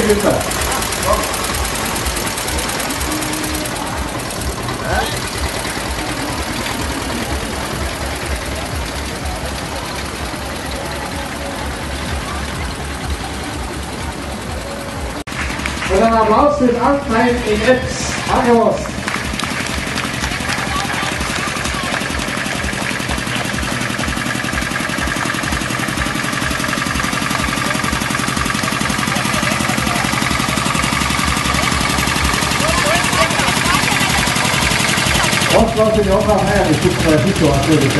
Günther. Und ein Applaus für das Anteil in Eps. Danke. Was sind die auch am Eier? Das gibt es nicht so natürlich.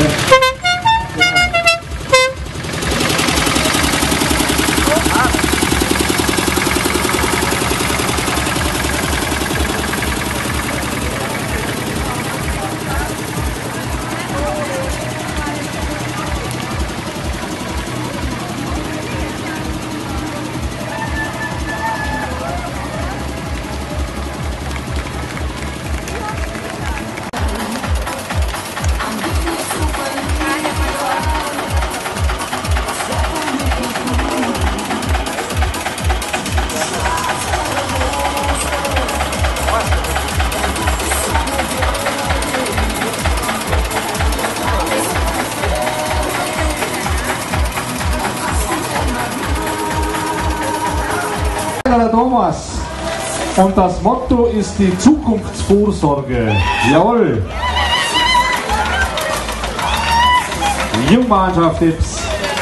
Der Thomas. Und das Motto ist die Zukunftsvorsorge. Jawohl. Jungmannschaft Eps.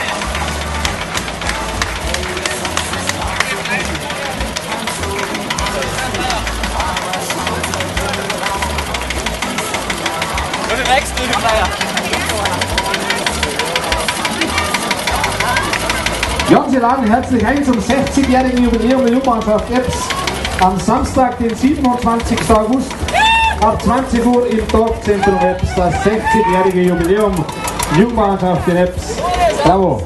Ja, Sie laden herzlich ein zum 60-jährigen Jubiläum der Jungmannschaft Eps am Samstag, den 27. August ab 20 Uhr im Dorfzentrum Eps. Das 60-jährige Jubiläum Jungmannschaft in Eps. Bravo!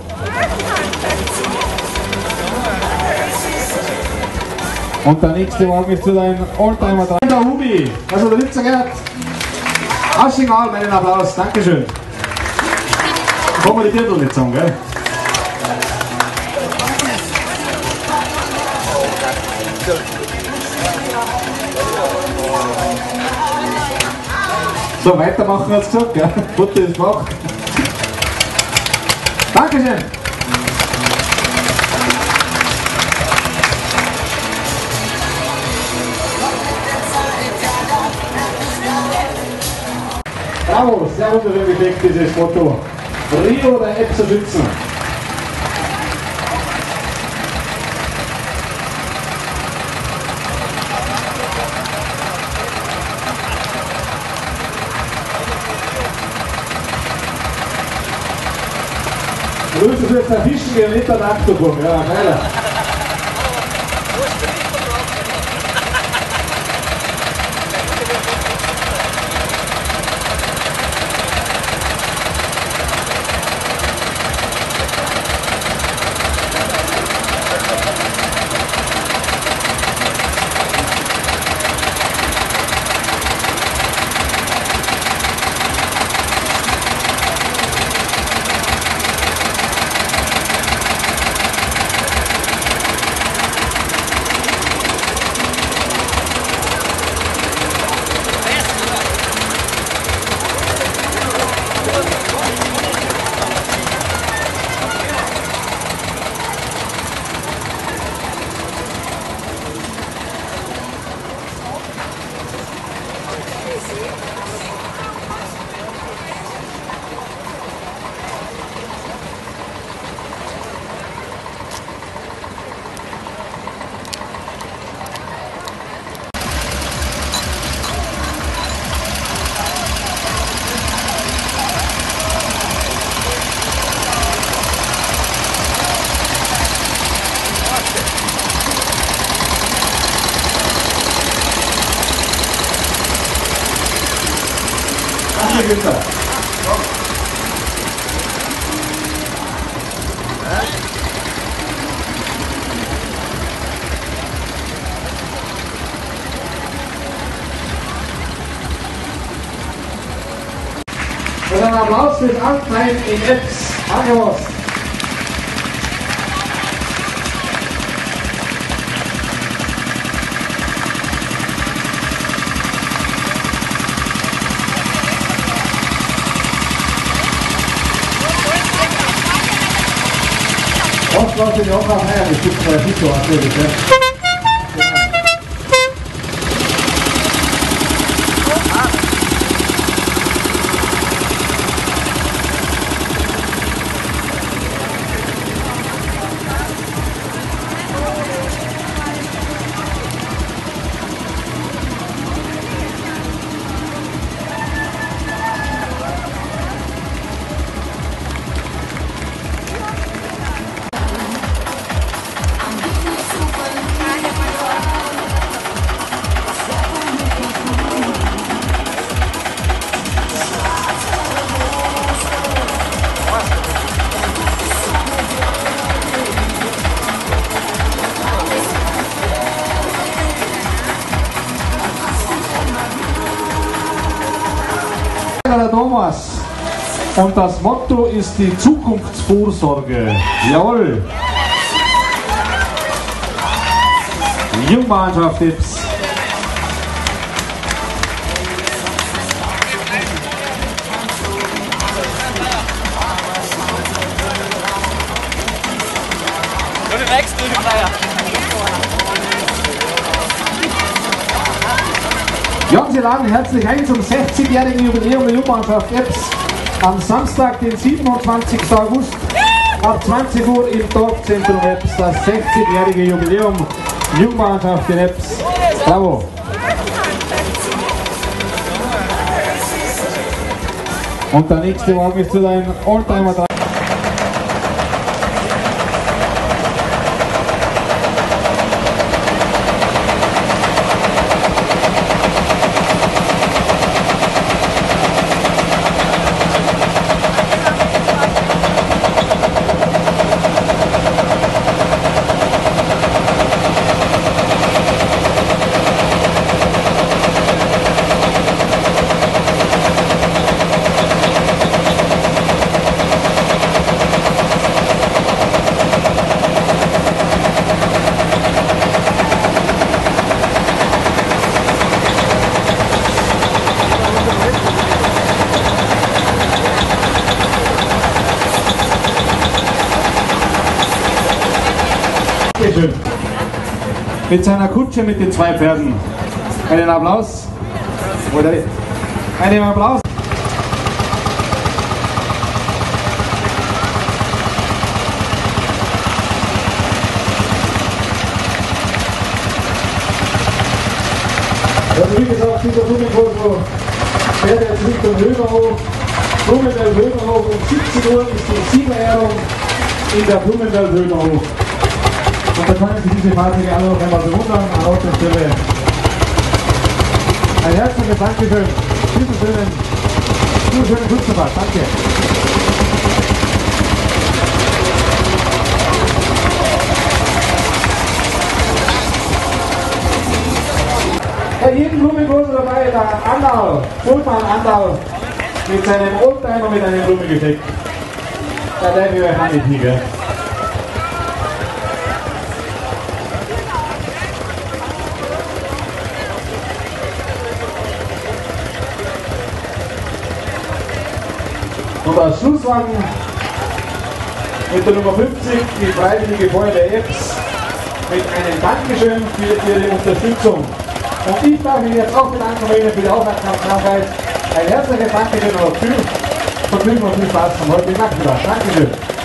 Und der nächste Wagen ist wieder ein Oldtimer dran. Der Hubi, also der Witzer Gerd. Aschingal, meinen Applaus, Dankeschön. Kommen wir die Dirndl nicht sagen, gell? So, weitermachen hat es gesagt, gell? Butter ist gemacht. Dankeschön! Bravo, sehr wunderschön gedeckt dieses Motto. Rio der Epser Schützen. Grüße für das Fischen gehen, nicht der Nachdruck. Ja, weiter. Günther. Und ein Applaus für das Anteil in Eps. Danke. Was lasse ich auch noch her? Das gibt es nicht so natürlich. Ja. Der Thomas. Und das Motto ist die Zukunftsvorsorge. Jawohl. Jungmannschaft Ips. Ja, Sie laden herzlich ein zum 60-jährigen Jubiläum der Jungmannschaft Eps am Samstag, den 27. August ab 20 Uhr im Dorfzentrum Eps. Das 60-jährige Jubiläum Jungmannschaft in Eps. Bravo! Und der nächste Wagen ist wieder ein Oldtimer dran. Mit seiner Kutsche mit den zwei Pferden. Einen Applaus. Oder einen Applaus. Also wie gesagt, dieser Blumenkorso fährt jetzt Richtung Höhenhof. Blumenberg-Höhenhof um 17 Uhr ist die Siegerehrung in der Blumenberg-Höhenhof. Und da können Sie diese Fahrzeuge alle noch einmal bewundern an Ort und Stelle. Ein herzliches Dankeschön. Schönen Schutzenfahrt. Danke. Bei jedem Blumenkurse dabei der Andal, Schulmann Andal, mit seinem Oldtimer mit einem Blumengesteck. Da bleiben wir euch nicht hier. Und als Schlusswagen mit der Nummer 50, die Freiwillige Feuerwehr Eps, mit einem Dankeschön für Ihre Unterstützung. Und ich darf Ihnen jetzt auch bedanken bei Ihnen für die Aufmerksamkeit. Ein herzliches Dankeschön und viel Vergnügen und viel Spaß am heutigen Nachmittag. Dankeschön.